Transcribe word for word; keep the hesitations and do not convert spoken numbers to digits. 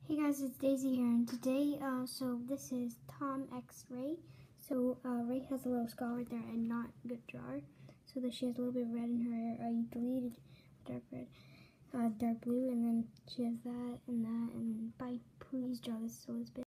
Hey guys, it's Daisy here, and today, uh, so this is Tom X Ray. So, uh, Ray has a little scar right there and not good drawer. So that she has a little bit of red in her hair. I deleted dark red, uh, dark blue, and then she has that and that, and bye. Please draw this so it's big.